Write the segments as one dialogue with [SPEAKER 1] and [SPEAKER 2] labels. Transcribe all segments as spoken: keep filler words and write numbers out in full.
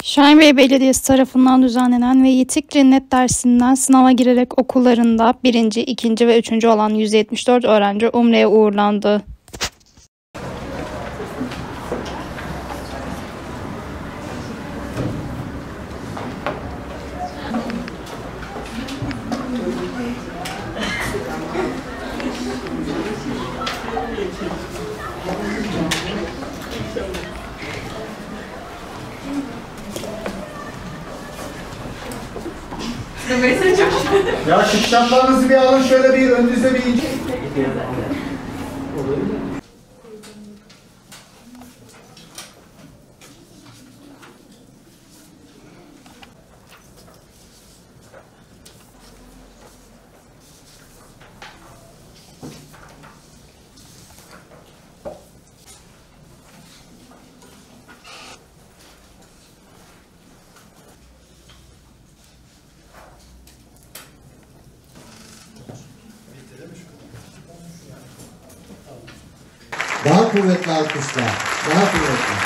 [SPEAKER 1] Şahinbey Belediyesi tarafından düzenlenen ve Yitikri Net dersinden sınava girerek okullarında birinci, ikinci ve üçüncü olan yüz yetmiş dört öğrenci Umre'ye uğurlandı.
[SPEAKER 2] Ya şu kitaplarınızı bir alın, şöyle bir önünüze bir ince.
[SPEAKER 3] Daha kuvvetli alkışlar. Daha kuvvetli.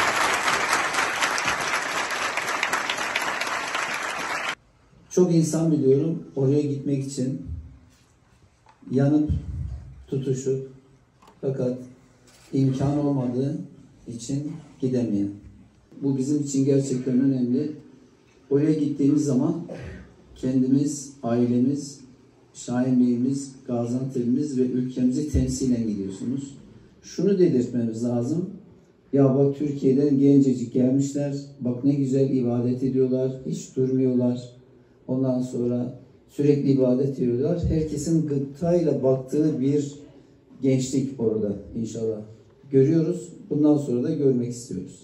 [SPEAKER 4] Çok insan biliyorum oraya gitmek için yanıp tutuşup fakat imkan olmadığı için gidemeyen. Bu bizim için gerçekten önemli. Oraya gittiğimiz zaman kendimiz, ailemiz, Şahinbey'imiz, Gaziantep'imiz ve ülkemizi temsilen gidiyorsunuz. Şunu dedirtmemiz lazım. Ya bak Türkiye'den gencecik gelmişler. Bak ne güzel ibadet ediyorlar. Hiç durmuyorlar. Ondan sonra sürekli ibadet ediyorlar. Herkesin gıptayla baktığı bir gençlik orada inşallah. Görüyoruz. Bundan sonra da görmek istiyoruz.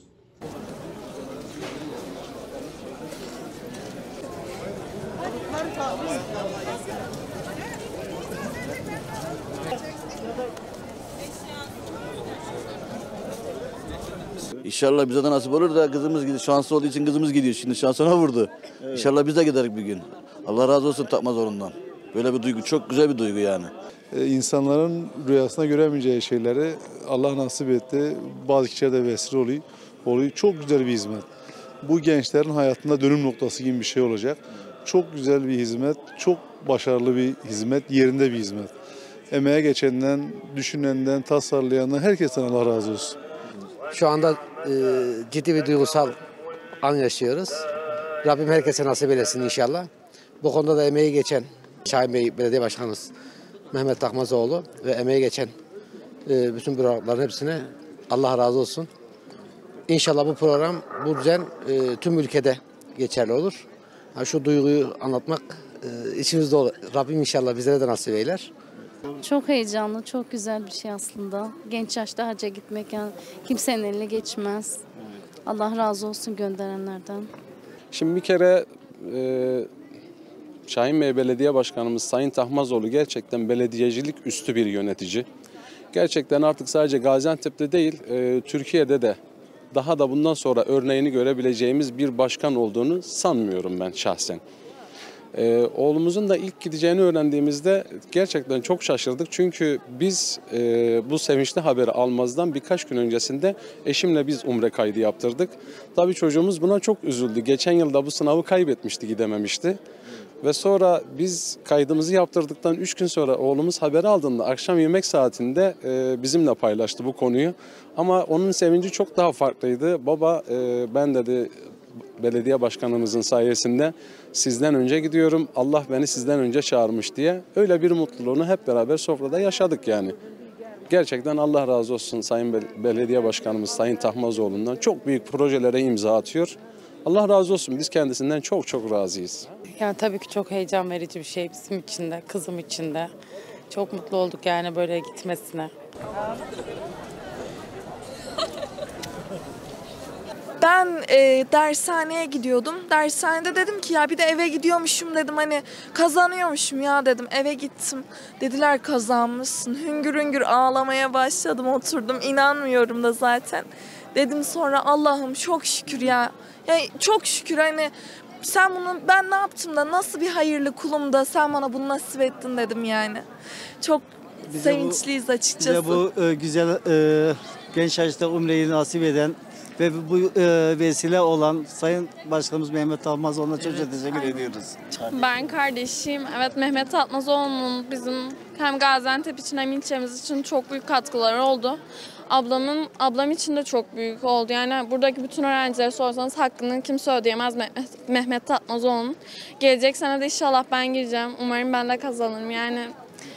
[SPEAKER 5] İnşallah bize de nasip olur da kızımız gidiyor. Şanslı olduğu için kızımız gidiyor. Şimdi şansına vurdu. Evet. İnşallah biz de gideriz bir gün. Allah razı olsun takmaz ondan. Böyle bir duygu, çok güzel bir duygu yani.
[SPEAKER 6] Ee, insanların rüyasına göremeyeceği şeyleri Allah nasip etti. Bazı kişiler de vesile oluyor. oluyor. Çok güzel bir hizmet. Bu gençlerin hayatında dönüm noktası gibi bir şey olacak. Çok güzel bir hizmet, çok başarılı bir hizmet, yerinde bir hizmet. Emeğe geçenden, düşünenden, tasarlayandan herkesten Allah razı olsun.
[SPEAKER 7] Şu anda e, ciddi bir duygusal an yaşıyoruz. Rabbim herkese nasip eylesin inşallah. Bu konuda da emeği geçen Şahinbey Belediye Başkanımız Mehmet Takmazoğlu ve emeği geçen e, bütün bürokratların hepsine Allah razı olsun. İnşallah bu program, bu düzen e, tüm ülkede geçerli olur. Ha, şu duyguyu anlatmak e, içimizde olur. Rabbim inşallah bizlere de nasip eyler.
[SPEAKER 8] Çok heyecanlı, çok güzel bir şey aslında. Genç yaşta hacca gitmek yani kimsenin eline geçmez. Allah razı olsun gönderenlerden.
[SPEAKER 9] Şimdi bir kere e, Şahinbey Belediye Başkanımız Sayın Tahmazoğlu gerçekten belediyecilik üstü bir yönetici. Gerçekten artık sadece Gaziantep'te değil, e, Türkiye'de de daha da bundan sonra örneğini görebileceğimiz bir başkan olduğunu sanmıyorum ben şahsen. Ee, oğlumuzun da ilk gideceğini öğrendiğimizde gerçekten çok şaşırdık. Çünkü biz e, bu sevinçli haberi almazdan birkaç gün öncesinde eşimle biz umre kaydı yaptırdık. Tabii çocuğumuz buna çok üzüldü. Geçen yılda bu sınavı kaybetmişti, gidememişti. Ve sonra biz kaydımızı yaptırdıktan üç gün sonra oğlumuz haberi aldığında akşam yemek saatinde e, bizimle paylaştı bu konuyu. Ama onun sevinci çok daha farklıydı. Baba e, ben dedi belediye başkanımızın sayesinde sizden önce gidiyorum. Allah beni sizden önce çağırmış diye. Öyle bir mutluluğunu hep beraber sofrada yaşadık yani. Gerçekten Allah razı olsun Sayın Belediye Başkanımız Sayın Tahmazoğlu'ndan. Çok büyük projelere imza atıyor. Allah razı olsun. Biz kendisinden çok çok razıyız.
[SPEAKER 10] Yani tabii ki çok heyecan verici bir şey bizim için de, kızım için de. Çok mutlu olduk yani böyle gitmesine.
[SPEAKER 11] Ben e, dershaneye gidiyordum. Dershanede dedim ki ya bir de eve gidiyormuşum dedim, hani kazanıyormuşum ya dedim. Eve gittim. Dediler kazanmışsın. Hüngür hüngür ağlamaya başladım, oturdum. İnanmıyorum da zaten. Dedim sonra Allah'ım çok şükür ya. Yani çok şükür, hani sen bunu, ben ne yaptım da nasıl bir hayırlı kulum da sen bana bunu nasip ettin dedim yani. Çok bize sevinçliyiz bu, açıkçası.
[SPEAKER 12] Bize bu e, güzel e, genç yaşta umreyi nasip eden Ve bu e, vesile olan Sayın Başkanımız Mehmet Tatmazoğlu'na çok çok teşekkür ediyoruz.
[SPEAKER 11] Ben kardeşim. Evet, Mehmet Tatmazoğlu'nun bizim hem Gaziantep için hem ilçemiz için çok büyük katkıları oldu. Ablamın ablam için de çok büyük oldu. Yani buradaki bütün öğrencilere sorsanız hakkını kimse ödeyemez Mehmet, Mehmet Tatmazoğlu'nun. Gelecek sene de inşallah ben gireceğim. Umarım ben de kazanırım. Yani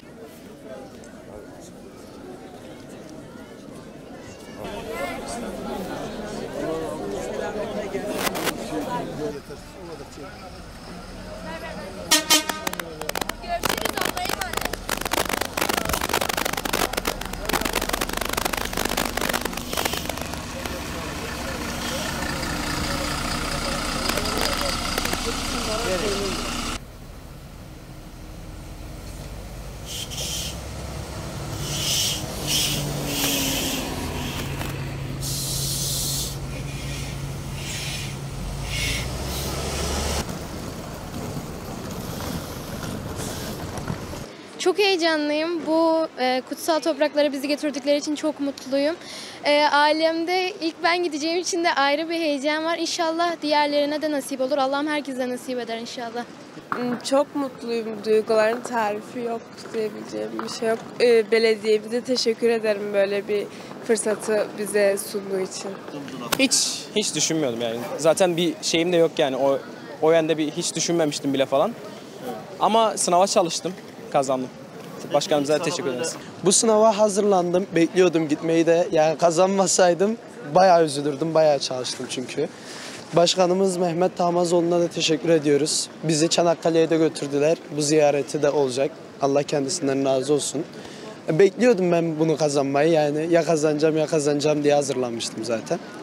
[SPEAKER 13] Çok heyecanlıyım. Bu e, kutsal topraklara bizi getirdikleri için çok mutluyum. E, ailemde ilk ben gideceğim için de ayrı bir heyecan var. İnşallah diğerlerine de nasip olur. Allah'ım herkese nasip eder inşallah.
[SPEAKER 14] Çok mutluyum. Duyguların tarifi yok diyebileceğim bir şey yok. E, belediyemize teşekkür ederim böyle bir fırsatı bize sunduğu için.
[SPEAKER 15] Hiç hiç düşünmüyordum yani. Zaten bir şeyim de yok yani. O o yönde bir hiç düşünmemiştim bile falan. Ama sınava çalıştım. Kazandım. Başkanımıza teşekkür ederiz.
[SPEAKER 16] Bu sınava hazırlandım. Bekliyordum gitmeyi de. Yani kazanmasaydım bayağı üzülürdüm. Bayağı çalıştım çünkü. Başkanımız Mehmet Tatmazoğlu'na da teşekkür ediyoruz. Bizi Çanakkale'ye de götürdüler. Bu ziyareti de olacak. Allah kendisinden razı olsun. Bekliyordum ben bunu kazanmayı. Yani ya kazanacağım ya kazanacağım diye hazırlanmıştım zaten.